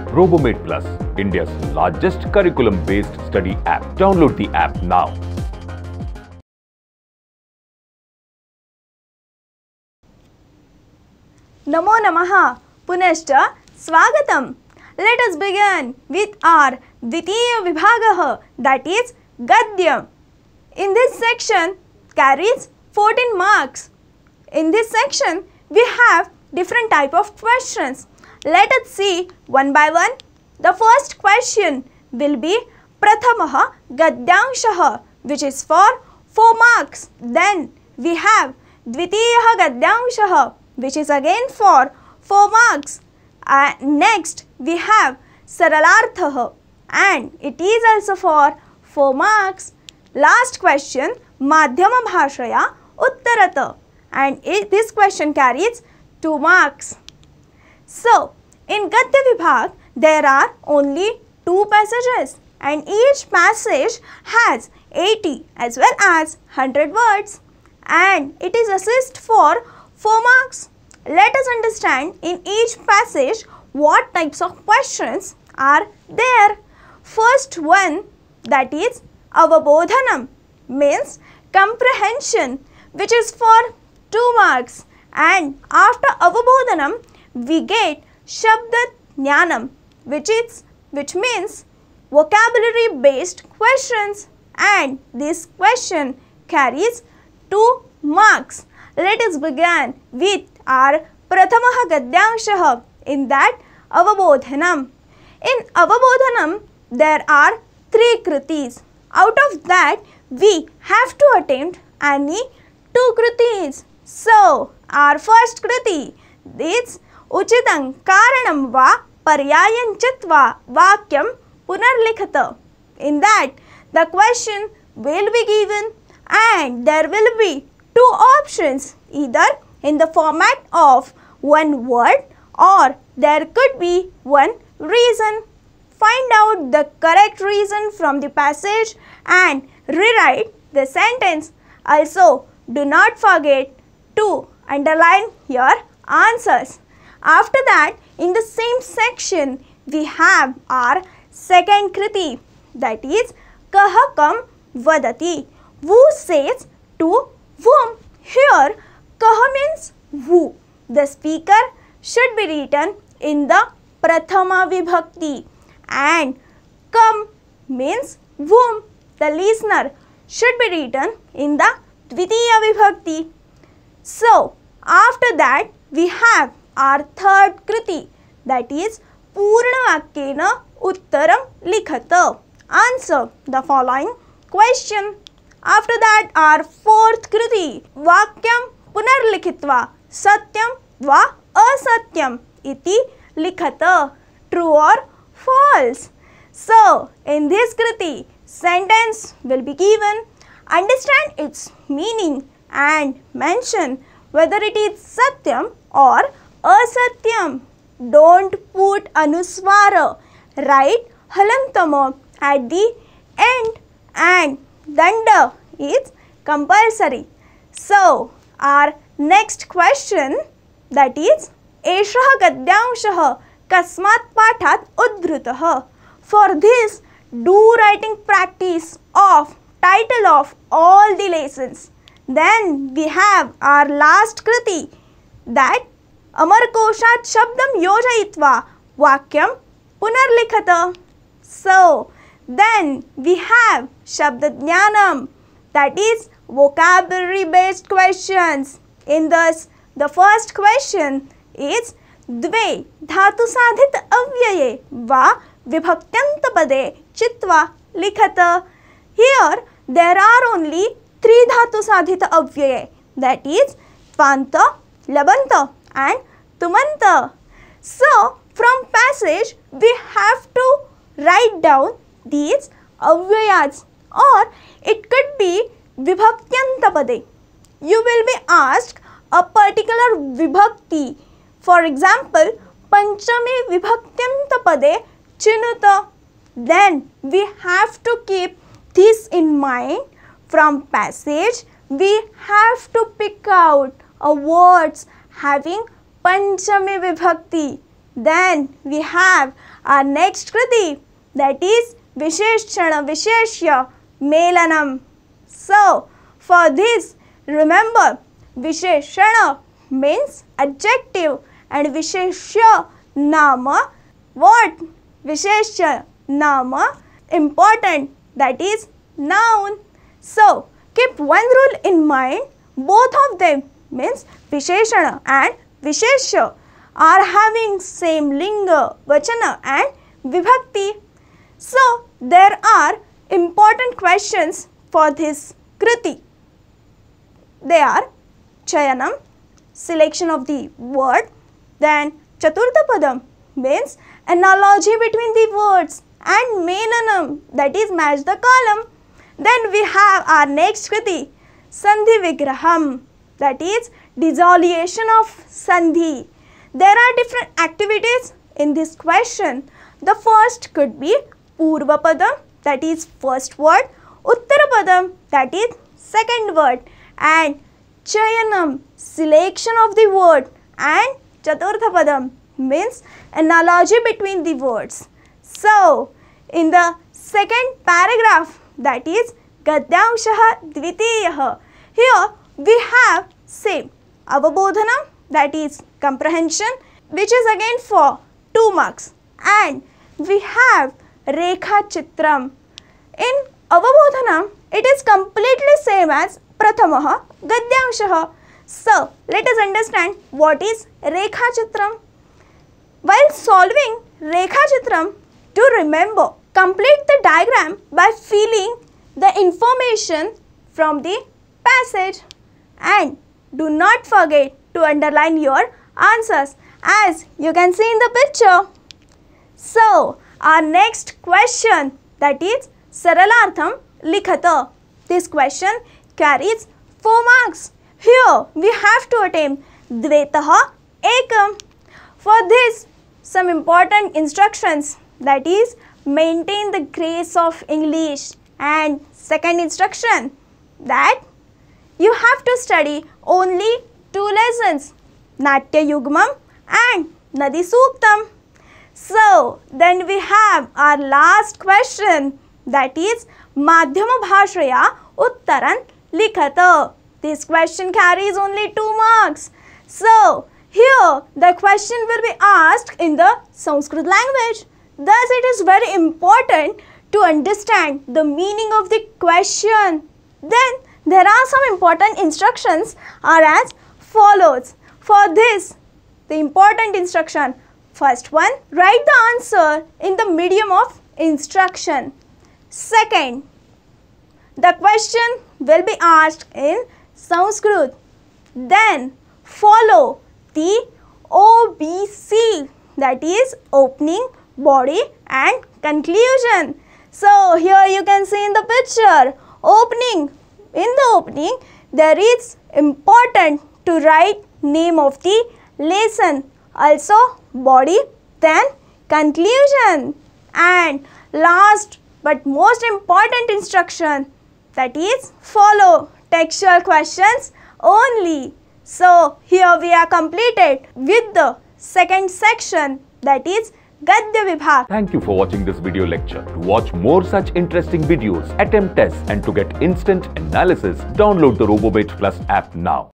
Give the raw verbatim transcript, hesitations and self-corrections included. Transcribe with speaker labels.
Speaker 1: Robomate Plus, India's largest curriculum-based study app. Download the app now.
Speaker 2: Namo Namaha Punashcha Swagatam. Let us begin with our Dvitiya Vibhagah, that is Gadyam. In this section carries fourteen marks. In this section we have different type of questions. Let us see one by one. The first question will be Prathamaha Gadyanshah, which is for four marks. Then we have Dvitiyaha Gadyanshah, which is again for four marks. Uh, next we have Saralarthah, and it is also for four marks. Last question Madhyama Bhashaya Uttarata, and it, this question carries two marks. So, in Gadya Vibhag, there are only two passages, and each passage has eighty as well as one hundred words, and it is assessed for four marks. Let us understand in each passage what types of questions are there. First one, that is Avabodhanam, means comprehension, which is for two marks, and after Avabodhanam we get Shabda Jnanam, which is which means vocabulary based questions, and this question carries two marks. Let us begin with our Prathamaha Gadyanshah, in that Avabodhanam. In Avabodhanam there are three kritis. Out of that we have to attempt any two kritis. So our first kriti is Uchitam Karanam Va Paryayam Chitva Vakyam Punarlikhata. In that the question will be given and there will be two options, either in the format of one word or there could be one reason. Find out the correct reason from the passage and rewrite the sentence. Also, do not forget to underline your answers. After that, in the same section, we have our second kriti, that is Kaha Kam Vadati, who says to whom. Here, Kaha means who. The speaker should be written in the Prathama Vibhakti, and Kam means whom. The listener should be written in the Dvitiya Vibhakti. So, after that we have our third kriti, that is Purna Vakyena Uttaram Likhata, answer the following question. After that our fourth kriti, Vakyam Punarlikhitva Satyam Va Asatyam iti Likhata, true or false. So, in this kriti, sentence will be given, understand its meaning and mention whether it is Satyam or Asatyam. Don't put Anuswara, write Halantama at the end, and Danda is compulsory. So, our next question, that is Eshaha Gadyanshah Kasmat Pathat Udhrutah. For this, do writing practice of title of all the lessons. Then we have our last kriti, that Amarkoshat Shabdam Yojayitva Vakyam Punarlikhata. So, then we have Shabda Jnanam, that is vocabulary based questions. In this, the first question is Dve Dhatu Sadhit Avyaye Va Vibhaktantapade Chitva Likhata. Here there are only three Dhatu Sadhita Avyaye, that is Panta, Labanta and Tumanta. So, from passage we have to write down these avyayas, or it could be Vibhaktantapade. You will be asked a particular vibhakti. For example, Panchami Vibhaktantapade Chinuta. Then we have to keep this in mind. From passage we have to pick out a words having Panchami Vibhakti. Then we have our next Kriti, that is Visheshana Visheshya Melanam. So for this, remember, Visheshana means adjective and Visheshya Nama what? Visheshya Nama important, that is noun. So keep one rule in mind, both of them means Visheshana and Visheshya are having same linga, vachana and vibhakti. So there are important questions for this Kriti. They are Chayanam, selection of the word, then Chaturtha Padam means analogy between the words, and Melanam, that is match the column. Then we have our next Kriti, Sandhi Vigraham, that is dissolution of Sandhi. There are different activities in this question. The first could be Purva Padam, that is first word, Uttara Padam, that is second word, and Chayanam, selection of the word, and Chaturtha Padam means analogy between the words. So in the second paragraph, that is Gadyamshaha Dvitiyaha, here we have same Avabodhanam, that is comprehension, which is again for two marks, and we have Rekha Chitram. In Avabodhanam, it is completely same as Prathamaha Gadyamshaha. So let us understand what is Rekha Chitram. While solving Rekha Chitram, to remember, complete the diagram by filling the information from the passage, and do not forget to underline your answers as you can see in the picture. So our next question, that is Saralartham Likhata. This question carries four marks. Here we have to attempt Dvetaha Ekam. For this, some important instructions, that is maintain the grace of English, and second instruction, that you have to study only two lessons, Natya Yugmam and Nadi Suktam. So then we have our last question, that is Madhyama Bhashaya Uttaran Likhata. This question carries only two marks. So here the question will be asked in the Sanskrit language. Thus it is very important to understand the meaning of the question. Then there are some important instructions are as follows. For this, the important instruction, first one, write the answer in the medium of instruction. Second, the question will be asked in Sanskrit. Then follow the O B C, that is opening, body and conclusion. So here you can see in the picture, opening. In the opening, there is important to write name of the lesson, also body, then conclusion, and last but most important instruction, that is follow textual questions only. So here we are completed with the second section, that is Gadya Vibhag.
Speaker 1: Thank you for watching this video lecture. To watch more such interesting videos, attempt tests, and to get instant analysis, download the RoboBit Plus app now.